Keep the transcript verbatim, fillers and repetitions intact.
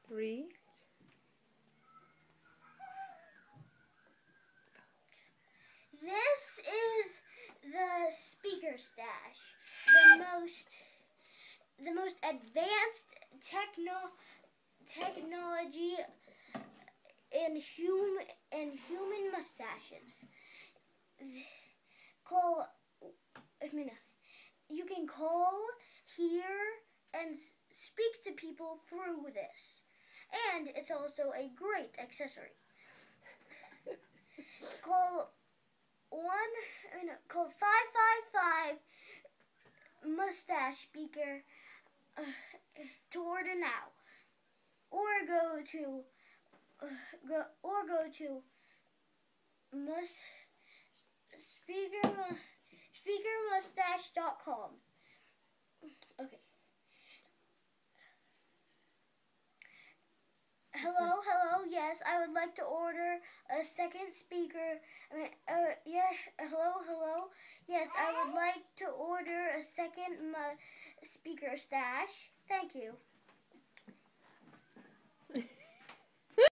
three. This is the Speakerstash, the most the most advanced techno technology in human in human mustaches. Call I mean, you can call, hear, and speak to people through this, and it's also a great accessory. Call one, I mean, call five five five mustache speaker uh, to order now, or go to uh, go or go to mus speaker speaker mustache dot com. Okay. Hello, hello. Yes, I would like to order a second speaker. I mean, uh, yeah. Hello, hello. Yes, I would like to order a second uh, Speakerstash. Thank you.